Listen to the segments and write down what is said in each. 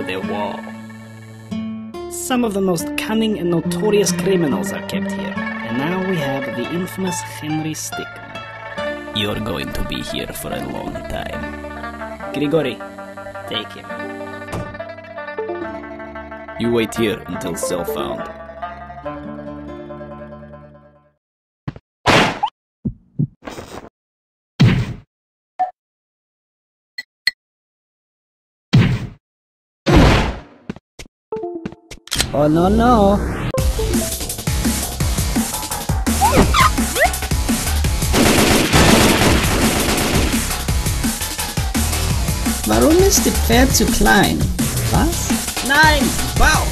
to the wall. Some of the most cunning and notorious criminals are kept here, and now we have the infamous Henry Stickmin. You're going to be here for a long time. Grigori, take him. You wait here until cell found. Oh no no! Warum ist die Pferd zu klein? Was? Nein! Wow!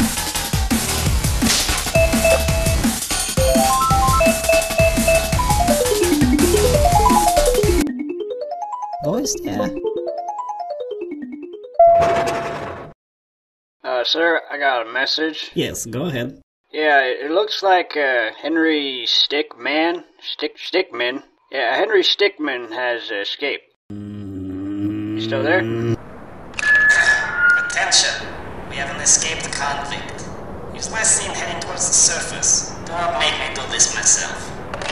Wo ist er? Sir, I got a message. Yes, go ahead. Yeah, it looks like, Henry Stickmin. Yeah, Henry Stickmin has escaped. You still there? Attention! We have an escaped convict. He was last seen heading towards the surface. Do not make me do this myself.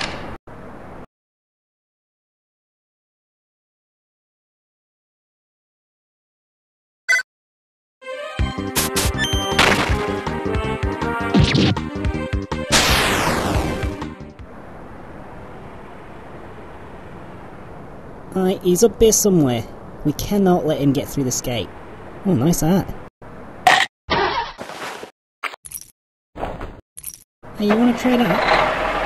He's up there somewhere. We cannot let him get through the gate. Oh, nice art. Hey, you wanna trade up?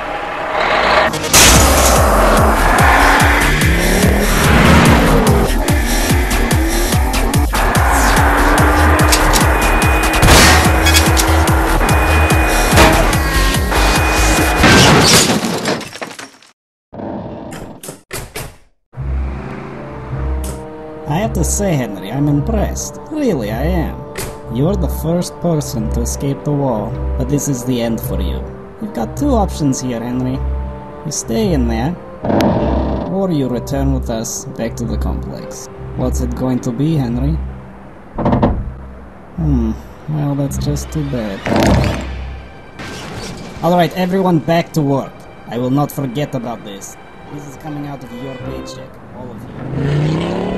I have to say, Henry, I'm impressed. Really, I am. You're the first person to escape the wall, but this is the end for you. You've got two options here, Henry. You stay in there, or you return with us back to the complex. What's it going to be, Henry? Well, that's just too bad. Alright, everyone back to work. I will not forget about this. This is coming out of your paycheck, all of you.